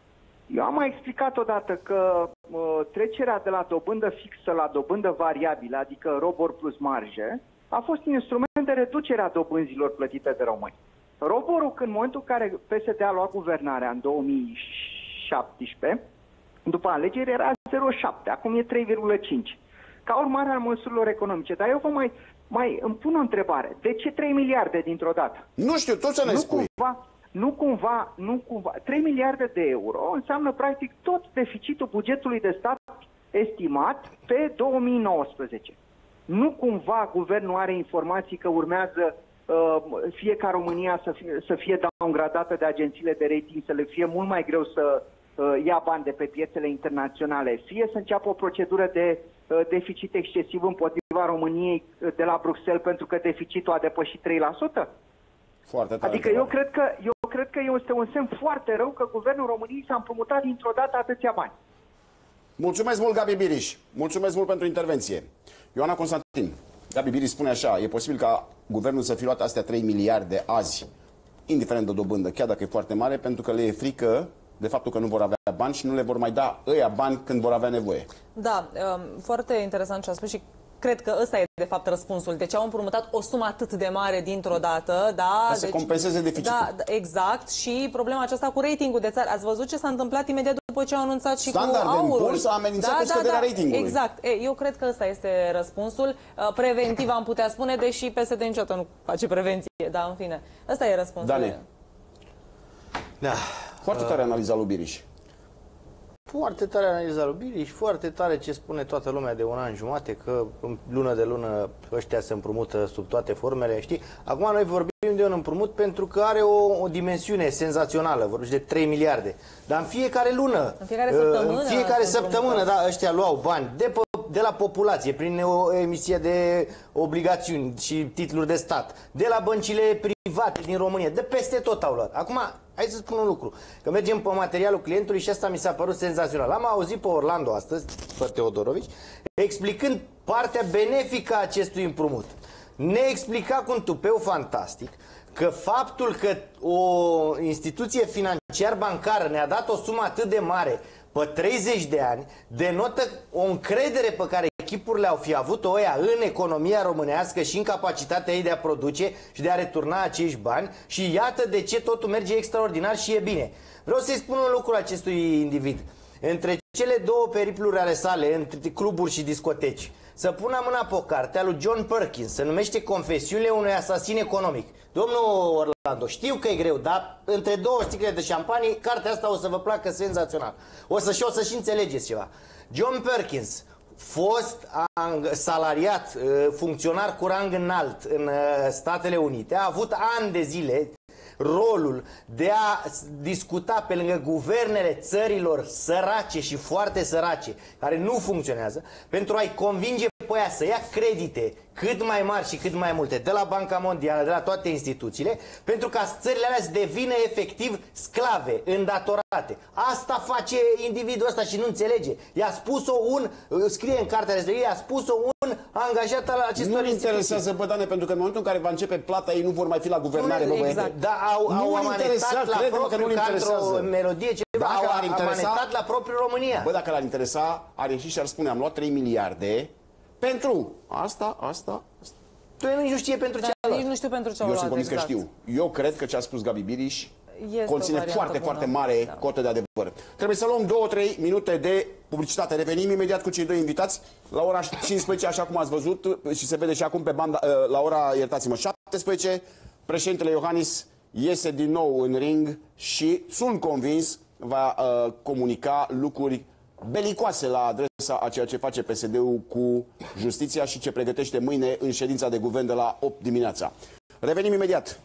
Eu am mai explicat odată că uh, trecerea de la dobândă fixă la dobândă variabilă, adică robor plus marge, a fost un instrument de reducere a dobânzilor plătite de români. Roborul, în momentul în care P S D a luat guvernarea în două mii șaptesprezece, după alegeri era zero virgulă șapte, acum e trei virgulă cinci. Ca urmare a măsurilor economice. Dar eu vă mai, mai îmi pun o întrebare. De ce trei miliarde dintr-o dată? Nu știu, tu să ne nu spui. Cumva, nu cumva, nu cumva. trei miliarde de euro înseamnă practic tot deficitul bugetului de stat estimat pe două mii nouăsprezece. Nu cumva guvernul are informații că urmează uh, fie ca România să fie, să fie downgradată de agențiile de rating, să le fie mult mai greu să uh, ia bani de pe piețele internaționale, fie să înceapă o procedură de uh, deficit excesiv împotriva României uh, de la Bruxelles pentru că deficitul a depășit trei la sută? Foarte tare. Adică eu cred, că, eu cred că este un semn foarte rău că guvernul României s-a împrumutat dintr-o dată atâția bani. Mulțumesc mult, Gabi Biriș. Mulțumesc mult pentru intervenție. Ioana Constantin, Gabi Biriș spune așa, e posibil ca guvernul să fi luat astea trei miliarde azi, indiferent de dobândă, chiar dacă e foarte mare, pentru că le e frică de faptul că nu vor avea bani și nu le vor mai da ăia bani când vor avea nevoie. Da, foarte interesant ce a spus și cred că ăsta e de fapt răspunsul. Deci au împrumutat o sumă atât de mare dintr-o dată, da? Ca să deci, compenseze deficitul. Da, exact. Și problema aceasta cu ratingul de țară. Ați văzut ce s-a întâmplat imediat după ce au anunțat și Standard cu aurul? în bursă a amenințat da, cu scăderea da, da. ratingului. Exact. E, eu cred că ăsta este răspunsul. Preventiv am putea spune, deși P S D niciodată nu face prevenție. Da, în fine. Ăsta e răspunsul. Dane. Da. Foarte tare analiza lui Biriș. Foarte tare analiza lui Biriș, foarte tare ce spune toată lumea de un an jumate, că lună de lună ăștia se împrumută sub toate formele, știi? Acum noi vorbim de un împrumut pentru că are o, o dimensiune senzațională, vorbim de trei miliarde, dar în fiecare lună, în fiecare săptămână, în fiecare săptămână da, ăștia luau bani de, pe, de la populație, prin o emisie de obligațiuni și titluri de stat, de la băncile private din România, de peste tot au luat. Acum, hai să spun un lucru, că mergem pe materialul clientului și asta mi s-a părut senzațional. L-am auzit pe Orlando astăzi, pe Teodorovici, explicând partea benefică a acestui împrumut. Ne explica cu un tupeu fantastic că faptul că o instituție financiar-bancară ne-a dat o sumă atât de mare pe treizeci de ani denotă o încredere pe care echipurile au fi avut-o ăia în economia românească și în capacitatea ei de a produce și de a returna acești bani și iată de ce totul merge extraordinar și e bine. Vreau să-i spun un lucru acestui individ. Între cele două peripluri ale sale, între cluburi și discoteci, să pună mâna pe o carte a lui John Perkins, se numește Confesiunile unui asasin economic. Domnul Orlando, știu că e greu, dar între două sticle de șampanie, cartea asta o să vă placă senzațional. O să și o să și înțelegeți ceva. John Perkins, fost salariat, funcționar cu rang înalt în Statele Unite, a avut ani de zile rolul de a discuta pe lângă guvernele țărilor sărace și foarte sărace, care nu funcționează, pentru a-i convinge pe aia să ia credite cât mai mari și cât mai multe de la Banca Mondială, de la toate instituțiile, pentru ca țările alea să devină efectiv sclave, îndatorate. Asta face individul ăsta și nu înțelege. I-a spus-o un, scrie în cartea respectivă, i-a spus-o un angajat al acestor nu instituții. interesează, Bădane, pentru că în momentul în care va începe plata, ei nu vor mai fi la guvernare, bă, exact. Da, au, au amanetat la propriu, ca într-o melodie, ceva, dacă au l-ar interesa, amanetat la propriu România. Bă, dacă l-ar interesa, ar ieși și ar spune, am luat trei miliarde pentru asta, asta, asta. Tu nici nu știe pentru ce a luat. Nici nu știu pentru ce au Eu luat, sunt convins exact. că știu. Eu cred că ce a spus Gabi Biriș Este conține foarte, bună. foarte mare da. cotă de adevăr. Trebuie să luăm două trei minute de publicitate. Revenim imediat cu cei doi invitați la ora cincisprezece, așa cum ați văzut și se vede și acum pe banda, la ora, iertați-mă, șaptesprezece, președintele Iohannis iese din nou în ring și sunt convins va uh, comunica lucruri belicoase la adresa a ceea ce face P S D-ul cu justiția și ce pregătește mâine în ședința de guvern de la opt dimineața. Revenim imediat.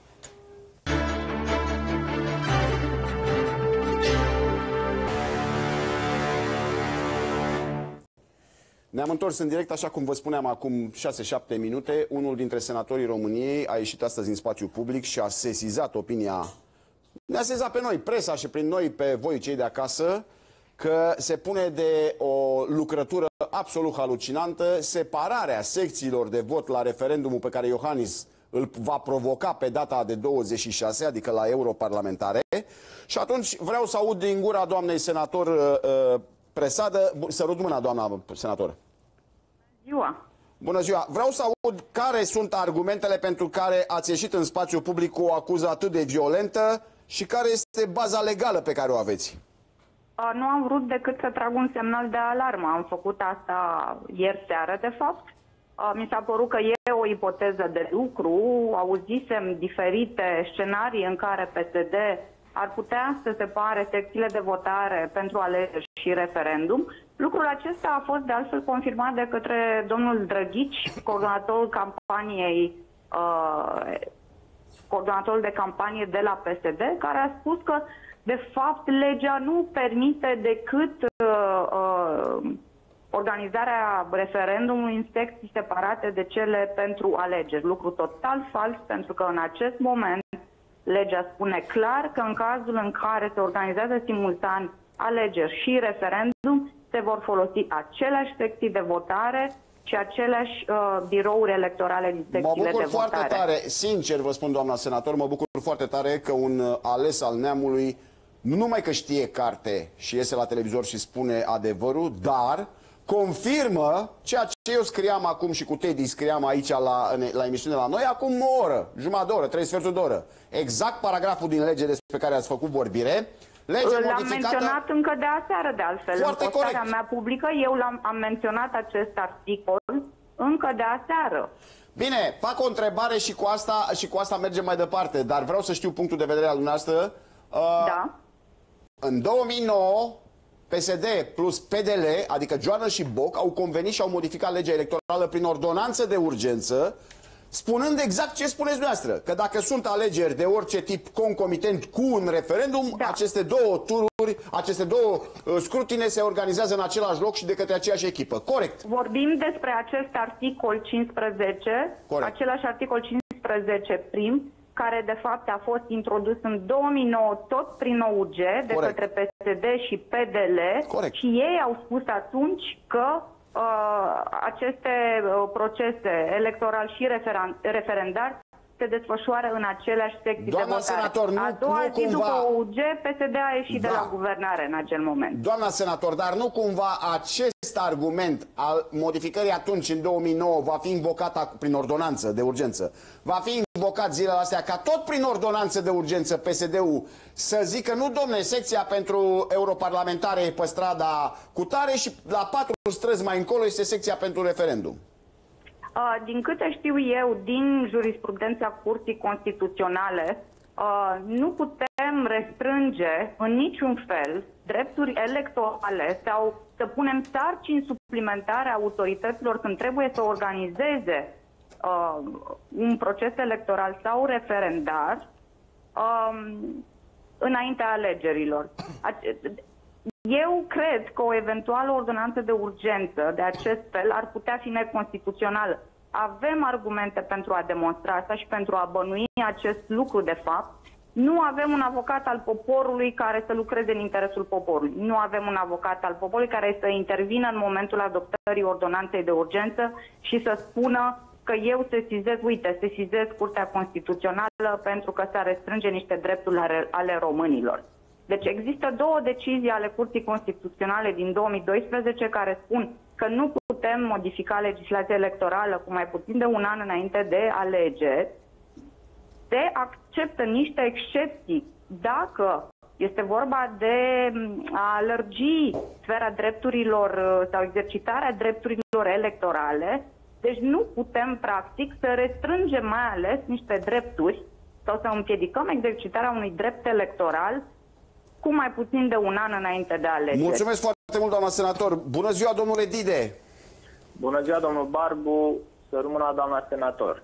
Ne-am întors în direct, așa cum vă spuneam acum șase șapte minute. Unul dintre senatorii României a ieșit astăzi în spațiu public și a sesizat opinia, ne-a sesizat pe noi, presa și prin noi, pe voi cei de acasă, că se pune de o lucrătură absolut halucinantă separarea secțiilor de vot la referendumul pe care Iohannis îl va provoca pe data de douăzeci și șase, adică la europarlamentare. Și atunci vreau să aud din gura doamnei senator uh, Presadă, să rog mâna, doamna senator. Ziua. Bună ziua. Vreau să aud care sunt argumentele pentru care ați ieșit în spațiu public cu o acuză atât de violentă și care este baza legală pe care o aveți. Nu am vrut decât să trag un semnal de alarmă. Am făcut asta ieri seară, de fapt. Mi s-a părut că e o ipoteză de lucru. Auzisem diferite scenarii în care P S D ar putea să separe secțiile de votare pentru alegeri și referendum. Lucrul acesta a fost de altfel confirmat de către domnul Drăghici, coordonatorul campaniei, uh, coordonatorul de campanie de la P S D, care a spus că de fapt legea nu permite decât uh, uh, organizarea referendumului în secții separate de cele pentru alegeri. Lucru total fals, pentru că în acest moment legea spune clar că în cazul în care se organizează simultan alegeri și referendum, se vor folosi aceleași secții de votare și aceleași uh, birouri electorale din secțiile de votare. Mă bucur foarte tare, sincer vă spun, doamna senator, mă bucur foarte tare că un ales al neamului nu numai că știe carte și iese la televizor și spune adevărul, dar confirmă ceea ce eu scriam acum și cu Teddy scriam aici la, la emisiune la noi, acum o oră, jumătate de oră, trei sferturi de oră. Exact paragraful din lege despre care ați făcut vorbire. L-am menționat încă de aseară, de altfel. Foarte în postarea corect. mea publică, eu l-am am menționat acest articol încă de aseară. Bine, fac o întrebare și cu asta, și cu asta mergem mai departe, dar vreau să știu punctul de vedere al dumneavoastră. Uh, Da. În două mii nouă, P S D plus P D L, adică Joană și Boc, au convenit și au modificat legea electorală prin ordonanță de urgență, spunând exact ce spuneți dumneavoastră, că dacă sunt alegeri de orice tip concomitent cu un referendum, Da. aceste două tururi, aceste două uh, scrutine se organizează în același loc și de către aceeași echipă. Corect. Vorbim despre acest articol cincisprezece, Corect. același articol cincisprezece prim, care de fapt a fost introdus în două mii nouă tot prin O U G de Corect. către P S D și P D L. Corect. Și ei au spus atunci că uh, aceste uh, procese electoral și referen- referendar se desfășoară în aceleași secții Doamna de votare. senator, nu- A doua nu zi cumva- după O U G, P S D a ieșit Da. de la guvernare în acel moment. Doamna senator, dar nu cumva acest argument al modificării atunci, în două mii nouă, va fi invocat ac- prin ordonanță de urgență? Va fi invocat zilele astea ca tot prin ordonanță de urgență P S D-ul să zică, nu domne, secția pentru europarlamentare e pe strada Cutare și la patru străzi mai încolo este secția pentru referendum? Uh, Din câte știu eu, din jurisprudența Curții Constituționale, uh, nu putem restrânge în niciun fel drepturi electorale sau să punem sarcini suplimentare autorităților când trebuie să organizeze uh, un proces electoral sau referendar um, înaintea alegerilor. Ace- Eu cred că o eventuală ordonanță de urgență de acest fel ar putea fi neconstituțională. Avem argumente pentru a demonstra asta și pentru a bănui acest lucru de fapt. Nu avem un avocat al poporului care să lucreze în interesul poporului. Nu avem un avocat al poporului care să intervină în momentul adoptării ordonanței de urgență și să spună că eu sesizez, uite, sesizez Curtea Constituțională pentru că s-ar restrânge niște drepturi ale, ale românilor. Deci există două decizii ale Curții Constituționale din două mii doisprezece care spun că nu putem modifica legislația electorală cu mai puțin de un an înainte de alegeri. Se acceptă niște excepții dacă este vorba de a alergi sfera drepturilor sau exercitarea drepturilor electorale. Deci nu putem, practic, să restrângem mai ales niște drepturi sau să împiedicăm exercitarea unui drept electoral cu mai puțin de un an înainte de alegeri. Mulțumesc foarte mult, doamna senator. Bună ziua, domnule Dide. Bună ziua, domnul Barbu, să rămână doamna senator.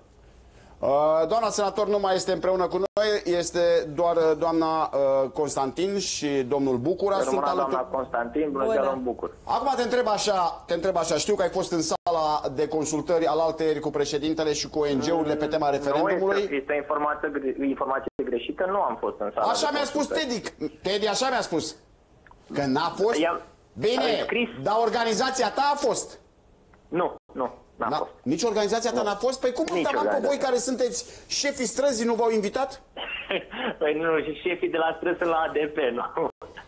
Uh, doamna senator nu mai este împreună cu noi, este doar uh, doamna uh, Constantin și domnul Bucura. Să rămână Sunt doamna alături... Constantin, bună ziua, domnul Bucur. Acum te întreb așa, te întreb așa, știu că ai fost în sala de consultări alaltăieri cu președintele și cu O N G-urile pe tema referendumului. Nu este, este informație, informație greșită, nu am fost în sala. Așa mi-a spus Teddy. Teddy așa mi-a spus. Că n-a fost? Bine, dar organizația ta a fost. Nu, nu. N-a fost. Nici organizația ta n-a fost? Păi cum puteam pe voi care sunteți șefii străzii nu v-au invitat? Păi nu, și șefii de la străzi la A D P, nu.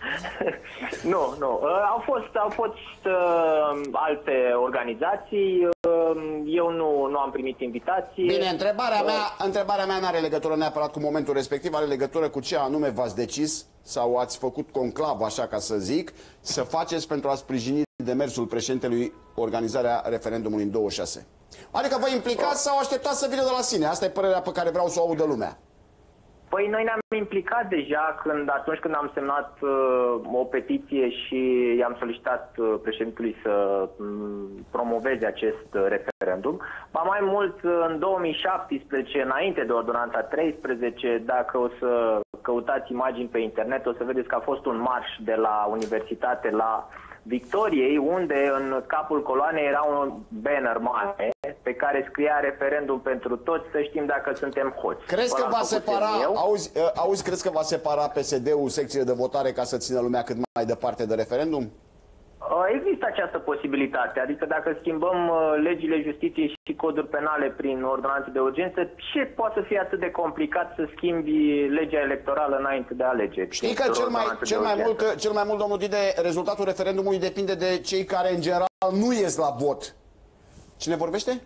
nu, nu. Au fost, au fost uh, alte organizații. Uh, eu nu, nu am primit invitații. Bine, întrebarea mea, întrebarea mea nu are legătură neapărat cu momentul respectiv, are legătură cu ce anume v-ați decis sau ați făcut conclav, așa ca să zic, să faceți pentru a sprijini demersul președintelui organizarea referendumului în douăzeci și șase. Adică vă implicați sau așteptați să vină de la sine? Asta e părerea pe care vreau să o audă lumea. Păi noi ne-am implicat deja când, atunci când am semnat uh, o petiție și i-am solicitat uh, președintelui să um, promoveze acest uh, referendum. Ba mai mult, în două mii șaptesprezece, înainte de ordonanța treisprezece, dacă o să căutați imagini pe internet, o să vedeți că a fost un marș de la universitate la Victoriei, unde în capul coloanei era un banner mare pe care scria referendum pentru toți, să știm dacă suntem hoți. Crezi că va separa, auzi, auzi, crezi că va separa P S D-ul secțiile de votare ca să țină lumea cât mai departe de referendum? Există această posibilitate, adică dacă schimbăm legile justiției și coduri penale prin ordonanțe de urgență, ce poate să fie atât de complicat să schimbi legea electorală înainte de alegeri? Știi că cel mai, cel, mai mult, cel mai mult, domnul Dide, rezultatul referendumului depinde de cei care în general nu ies la vot. Cine vorbește?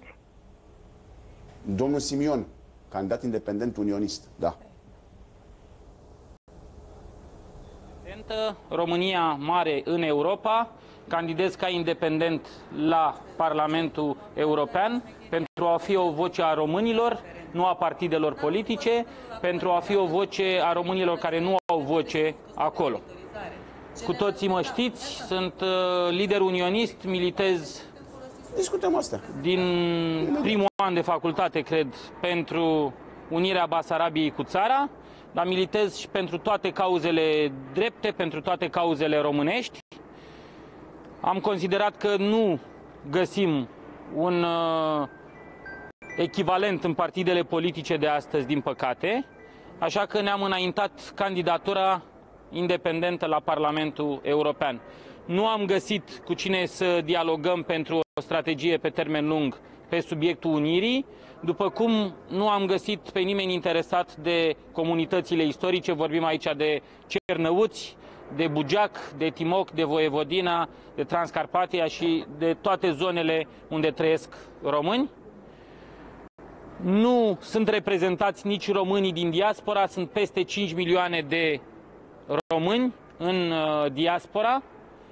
Domnul Simion, candidat independent unionist, da. România mare în Europa, candidez ca independent la Parlamentul European pentru a fi o voce a românilor, nu a partidelor politice, pentru a fi o voce a românilor care nu au voce acolo. Cu toții mă știți, sunt lider unionist, militez Discutăm asta. din primul an de facultate, cred, pentru unirea Basarabiei cu țara, dar militez și pentru toate cauzele drepte, pentru toate cauzele românești. Am considerat că nu găsim un uh, echivalent în partidele politice de astăzi, din păcate, așa că ne-am înaintat candidatura independentă la Parlamentul European. Nu am găsit cu cine să dialogăm pentru o strategie pe termen lung pe subiectul unirii, după cum nu am găsit pe nimeni interesat de comunitățile istorice, vorbim aici de Cernăuți, de Bugeac, de Timoc, de Voievodina, de Transcarpatia și de toate zonele unde trăiesc români. Nu sunt reprezentați nici românii din diaspora, sunt peste cinci milioane de români în diaspora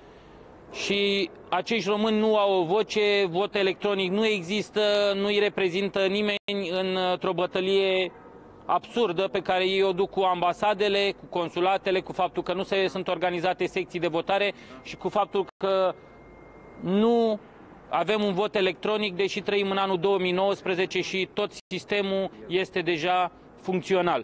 și acești români nu au o voce, vot electronic nu există, nu îi reprezintă nimeni într-o bătălie absurdă pe care ei o duc cu ambasadele, cu consulatele, cu faptul că nu se sunt organizate secții de votare și cu faptul că nu avem un vot electronic, deși trăim în anul două mii nouăsprezece și tot sistemul este deja funcțional.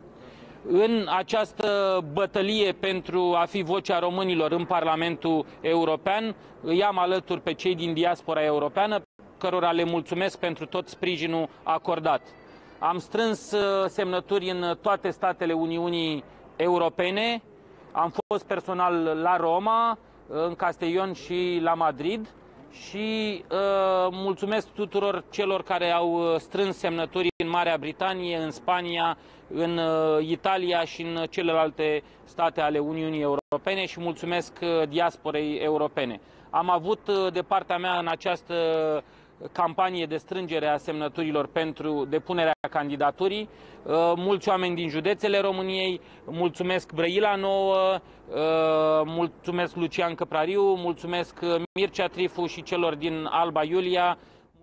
În această bătălie pentru a fi vocea românilor în Parlamentul European, îi am alături pe cei din diaspora europeană, cărora le mulțumesc pentru tot sprijinul acordat. Am strâns semnături în toate statele Uniunii Europene, am fost personal la Roma, în Castellón și la Madrid și uh, mulțumesc tuturor celor care au strâns semnături în Marea Britanie, în Spania, în uh, Italia și în celelalte state ale Uniunii Europene și mulțumesc uh, diasporei europene. Am avut uh, de partea mea în această campanie de strângere a semnăturilor pentru depunerea candidaturii mulți oameni din județele României, mulțumesc Brăila Nouă, mulțumesc Lucian Căprariu, mulțumesc Mircea Trifu și celor din Alba Iulia.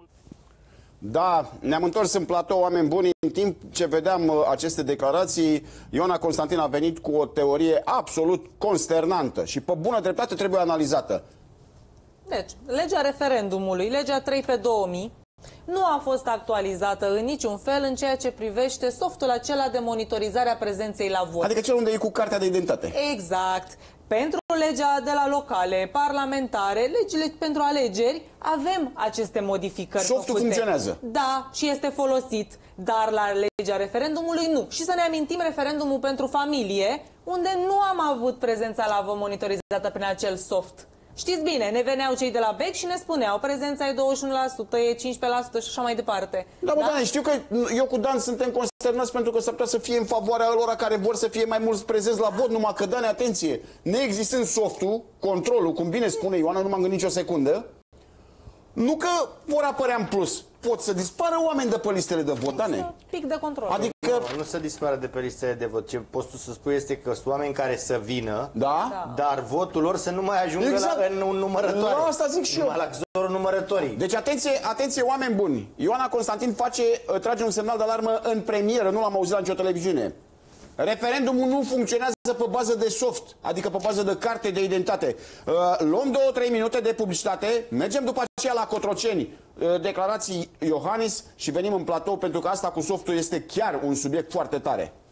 Da, ne-am întors în platou, oameni buni, în timp ce vedeam aceste declarații, Ioana Constantin a venit cu o teorie absolut consternantă și pe bună dreptate trebuie analizată. Deci, legea referendumului, legea trei pe două mii, nu a fost actualizată în niciun fel în ceea ce privește softul acela de monitorizare a prezenței la vot. Adică cel unde e cu cartea de identitate. Exact. Pentru legea de la locale, parlamentare, legile pentru alegeri, avem aceste modificări Softul făcute. funcționează. Da, și este folosit, dar la legea referendumului nu. Și să ne amintim referendumul pentru familie, unde nu am avut prezența la vot monitorizată prin acel soft. Știți bine, ne veneau cei de la B E C și ne spuneau prezența e douăzeci și unu la sută, e cincisprezece la sută și așa mai departe. Da, bă, da? Doamne, știu că eu cu Dan suntem consternați pentru că s-ar putea să fie în favoarea lor care vor să fie mai mulți prezenți la vot, numai că, Dane, atenție, neexistând softul, controlul, cum bine spune Ioana, nu m-am gândit nici o secundă, nu că vor apărea în plus, pot să dispară oameni de pe listele de vot, Dane. Pic de control. Adică... Nu, nu să dispară de pe listele de vot. Ce poți tu să spui este că sunt oameni care să vină, da? Da. dar votul lor să nu mai ajungă exact. la, în numărătoare. La asta zic și eu. La zorul numărătorii. Deci atenție, atenție, oameni buni. Ioana Constantin face, trage un semnal de alarmă în premieră, nu l-am auzit la nicio televiziune. Referendumul nu funcționează pe bază de soft, adică pe bază de carte de identitate. Uh, luăm două, trei minute de publicitate, mergem după aceea la Cotroceni, uh, declarații Iohannis și venim în platou pentru că asta cu softul este chiar un subiect foarte tare.